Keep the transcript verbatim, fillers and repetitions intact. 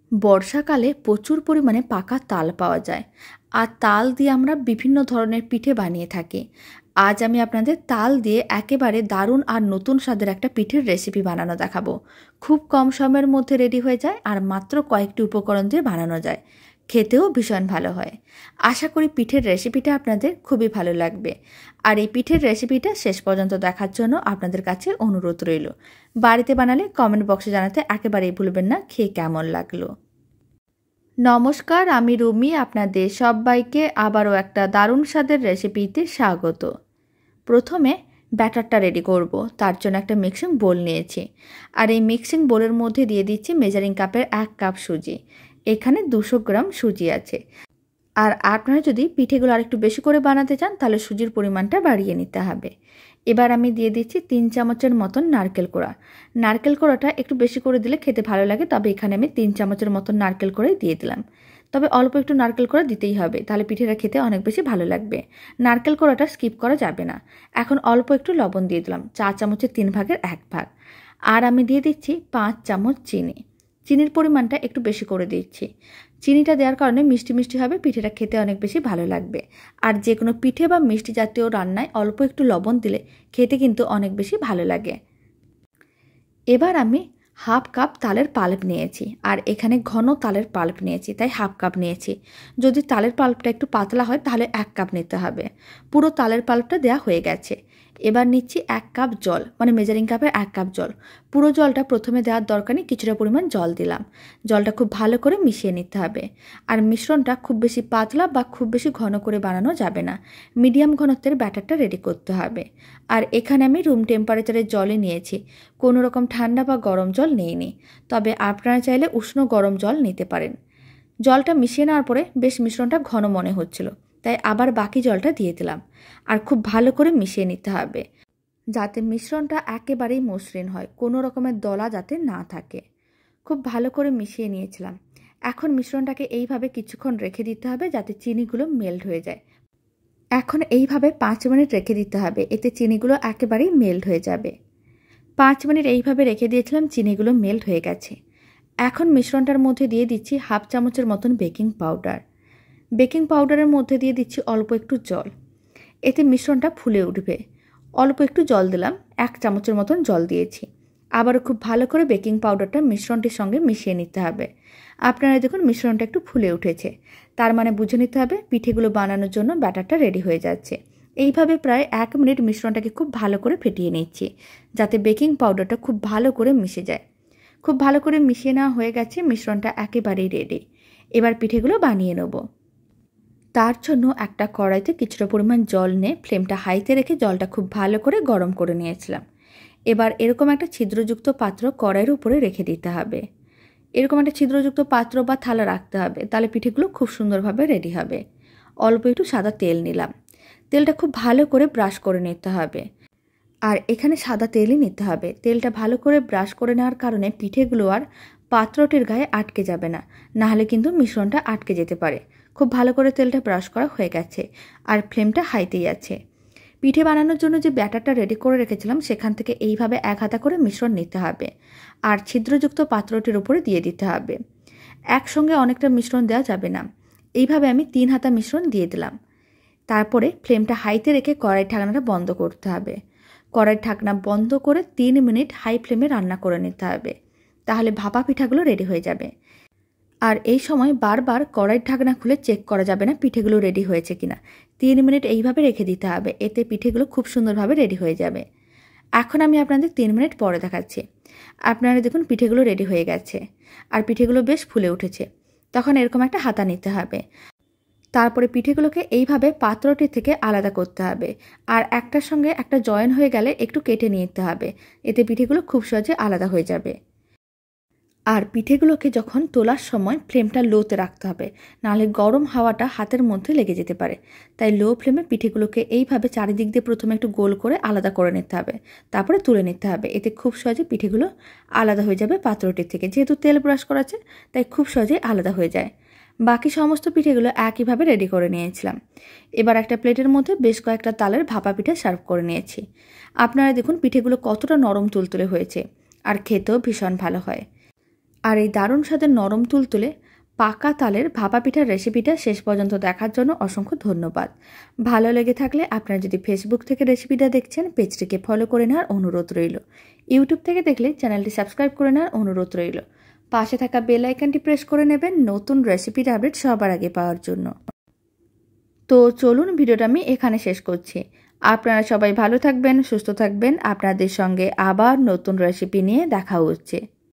বর্ষাকালে প্রচুর পরিমাণে পাকা তাল পাওয়া যায়, আর তাল দিয়ে আমরা বিভিন্ন ধরনের পিঠে বানিয়ে থাকি। আজ আমি আপনাদের তাল দিয়ে একেবারে দারুণ আর নতুন স্বাদের একটা পিঠের রেসিপি বানানো দেখাবো। খুব কম সময়ের মধ্যে রেডি হয়ে যায় আর মাত্র কয়েকটি উপকরণ দিয়ে বানানো যায়। খেতেও ভীষণ ভালো হয়। আশা করি পিঠের রেসিপিটা আপনাদের খুবই ভালো লাগবে। আর এই পিঠের রেসিপিটা শেষ পর্যন্ত দেখার জন্য আপনাদের কাছে অনুরোধ রইল। বাড়িতে বানালে কমেন্ট বক্সে জানাতে একেবারেই ভুলবেন না খেয়ে কেমন লাগলো। নমস্কার, আমি রুমি। আপনাদের সবাইকে আবারও একটা দারুণ স্বাদের রেসিপিতে স্বাগত। প্রথমে ব্যাটারটা রেডি করব। তার জন্য একটা মিক্সিং বোল নিয়েছি, আর এই মিক্সিং বোলের মধ্যে দিয়ে দিচ্ছি মেজারিং কাপের এক কাপ সুজি। এখানে দুশো গ্রাম সুজি আছে। আর আপনারা যদি পিঠেগুলো আর একটু বেশি করে বানাতে চান তাহলে সুজির পরিমাণটা বাড়িয়ে নিতে হবে। এবার আমি দিয়ে দিচ্ছি তিন চামচের মতন নারকেল কোড়া। নারকেল কোড়াটা একটু বেশি করে দিলে খেতে ভালো লাগে, তবে এখানে আমি তিন চামচের মতন নারকেল কোড়াই দিয়ে দিলাম। তবে অল্প একটু নারকেল কোড়া দিতেই হবে, তাহলে পিঠেটা খেতে অনেক বেশি ভালো লাগবে। নারকেল কোড়াটা স্কিপ করা যাবে না। এখন অল্প একটু লবণ দিয়ে দিলাম, চা চামচের তিন ভাগের এক ভাগ। আর আমি দিয়ে দিচ্ছি পাঁচ চামচ চিনি। চিনির পরিমাণটা একটু বেশি করে দিচ্ছি। চিনিটা দেওয়ার কারণে মিষ্টি মিষ্টি হবে, পিঠেটা খেতে অনেক বেশি ভালো লাগবে। আর যে কোনো পিঠে বা মিষ্টি জাতীয় রান্নায় অল্প একটু লবণ দিলে খেতে কিন্তু অনেক বেশি ভালো লাগে। এবার আমি হাফ কাপ তালের পাল্প নিয়েছি, আর এখানে ঘন তালের পাল্প নিয়েছি, তাই হাফ কাপ নিয়েছি। যদি তালের পাল্পটা একটু পাতলা হয় তাহলে এক কাপ নিতে হবে। পুরো তালের পাল্পটা দেওয়া হয়ে গেছে। এবার নিচ্ছি এক কাপ জল, মানে মেজারিং কাপের এক কাপ জল। পুরো জলটা প্রথমে দেওয়ার দরকার নেই, কিছুটা পরিমাণ জল দিলাম। জলটা খুব ভালো করে মিশিয়ে নিতে হবে। আর মিশ্রণটা খুব বেশি পাতলা বা খুব বেশি ঘন করে বানানো যাবে না, মিডিয়াম ঘনত্বের ব্যাটারটা রেডি করতে হবে। আর এখানে আমি রুম টেম্পারেচারের জলই নিয়েছি, কোনো রকম ঠান্ডা বা গরম জল নিইনি। তবে আপনারা চাইলে উষ্ণ গরম জল নিতে পারেন। জলটা মিশিয়ে নেওয়ার পরে বেশ মিশ্রণটা ঘন মনে হচ্ছিল, তাই আবার বাকি জলটা দিয়ে দিলাম। আর খুব ভালো করে মিশিয়ে নিতে হবে, যাতে মিশ্রণটা একেবারেই মসৃণ হয়, কোনো রকমের দলা যাতে না থাকে। খুব ভালো করে মিশিয়ে নিয়েছিলাম। এখন মিশ্রণটাকে এইভাবে কিছুক্ষণ রেখে দিতে হবে, যাতে চিনিগুলো মেল্ট হয়ে যায়। এখন এইভাবে পাঁচ মিনিট রেখে দিতে হবে, এতে চিনিগুলো একেবারেই মেল্ট হয়ে যাবে। পাঁচ মিনিট এইভাবে রেখে দিয়েছিলাম, চিনিগুলো মেল্ট হয়ে গেছে। এখন মিশ্রণটার মধ্যে দিয়ে দিচ্ছি হাফ চামচের মতন বেকিং পাউডার। বেকিং পাউডারের মধ্যে দিয়ে দিচ্ছি অল্প একটু জল, এতে মিশ্রণটা ফুলে উঠবে। অল্প একটু জল দিলাম, এক চামচের মতন জল দিয়েছি। আবারও খুব ভালো করে বেকিং পাউডারটা মিশ্রণটির সঙ্গে মিশিয়ে নিতে হবে। আপনারা দেখুন মিশ্রণটা একটু ফুলে উঠেছে, তার মানে বুঝে নিতে হবে পিঠেগুলো বানানোর জন্য ব্যাটারটা রেডি হয়ে যাচ্ছে। এইভাবে প্রায় এক মিনিট মিশ্রণটাকে খুব ভালো করে ফেটিয়ে নিচ্ছি, যাতে বেকিং পাউডারটা খুব ভালো করে মিশে যায়। খুব ভালো করে মিশিয়ে নেওয়া হয়ে গেছে, মিশ্রণটা একেবারেই রেডি। এবার পিঠেগুলো বানিয়ে নেব। তার জন্য একটা কড়াইতে কিছুটা পরিমাণ জল নিয়ে ফ্লেমটা হাইতে রেখে জলটা খুব ভালো করে গরম করে নিয়েছিলাম। এবার এরকম একটা ছিদ্রযুক্ত পাত্র কড়াইয়ের উপরে রেখে দিতে হবে। এরকম একটা ছিদ্রযুক্ত পাত্র বা থালা রাখতে হবে, তাহলে পিঠেগুলো খুব সুন্দরভাবে রেডি হবে। অল্প একটু সাদা তেল নিলাম। তেলটা খুব ভালো করে ব্রাশ করে নিতে হবে। আর এখানে সাদা তেলই নিতে হবে। তেলটা ভালো করে ব্রাশ করে নেওয়ার কারণে পিঠেগুলো আর পাত্রটির গায়ে আটকে যাবে না, নাহলে কিন্তু মিশ্রণটা আটকে যেতে পারে। খুব ভালো করে তেলটা ব্রাশ করা হয়ে গেছে, আর ফ্লেমটা হাইতেই আছে। পিঠে বানানোর জন্য যে ব্যাটারটা রেডি করে রেখেছিলাম সেখান থেকে এইভাবে এক হাতা করে মিশ্রণ নিতে হবে, আর ছিদ্রযুক্ত পাত্রটির উপরে দিয়ে দিতে হবে। একসঙ্গে অনেকটা মিশ্রণ দেওয়া যাবে না। এইভাবে আমি তিন হাতা মিশ্রণ দিয়ে দিলাম। তারপরে ফ্লেমটা হাইতে রেখে কড়াই ঢাকনাটা বন্ধ করতে হবে। কড়াই ঢাকনা বন্ধ করে তিন মিনিট হাই ফ্লেমে রান্না করে নিতে হবে, তাহলে ভাপা পিঠাগুলো রেডি হয়ে যাবে। আর এই সময় বারবার কড়াইয়ের ঢাকনা খুলে চেক করা যাবে না পিঠেগুলো রেডি হয়েছে কিনা। তিন মিনিট এইভাবে রেখে দিতে হবে, এতে পিঠেগুলো খুব সুন্দরভাবে রেডি হয়ে যাবে। এখন আমি আপনাদের তিন মিনিট পরে দেখাচ্ছি। আপনারা দেখুন পিঠেগুলো রেডি হয়ে গেছে, আর পিঠেগুলো বেশ ফুলে উঠেছে। তখন এরকম একটা হাতা নিতে হবে। তারপরে পিঠেগুলোকে এইভাবে পাত্রটি থেকে আলাদা করতে হবে, আর একটার সঙ্গে একটা জয়েন হয়ে গেলে একটু কেটে নিতে হবে, এতে পিঠেগুলো খুব সহজে আলাদা হয়ে যাবে। আর পিঠেগুলোকে যখন তোলার সময় ফ্লেমটা লোতে রাখতে হবে, নাহলে গরম হাওয়াটা হাতের মধ্যে লেগে যেতে পারে। তাই লো ফ্লেমে পিঠেগুলোকে এইভাবে চারিদিক দিয়ে প্রথমে একটু গোল করে আলাদা করে নিতে হবে, তারপরে তুলে নিতে হবে। এতে খুব সহজে পিঠেগুলো আলাদা হয়ে যাবে পাত্রটির থেকে। যেহেতু তেল ব্রাশ করা আছে তাই খুব সহজেই আলাদা হয়ে যায়। বাকি সমস্ত পিঠেগুলো একইভাবে রেডি করে নিয়েছিলাম। এবার একটা প্লেটের মধ্যে বেশ কয়েকটা তালের ভাপা পিঠে সার্ভ করে নিয়েছি। আপনারা দেখুন পিঠেগুলো কতটা নরম তুলতুলে হয়েছে, আর খেতেও ভীষণ ভালো হয়। আর এই দারুণ স্বাদের নরম তুলতুলে পাকা তালের ভাপা পিঠার রেসিপিটা শেষ পর্যন্ত দেখার জন্য অসংখ্য ধন্যবাদ। ভালো লেগে থাকলে আপনারা যদি ফেসবুক থেকে রেসিপিটা দেখছেন পেজটিকে ফলো করে নেওয়ার অনুরোধ রইল। ইউটিউব থেকে দেখলে চ্যানেলটি সাবস্ক্রাইব করে নেওয়ার অনুরোধ রইল। পাশে থাকা বেল আইকনটি প্রেস করে নেবেন নতুন রেসিপির আপডেট সবার আগে পাওয়ার জন্য। তো চলুন ভিডিওটা আমি এখানে শেষ করছি। আপনারা সবাই ভালো থাকবেন, সুস্থ থাকবেন। আপনাদের সঙ্গে আবার নতুন রেসিপি নিয়ে দেখা হচ্ছে।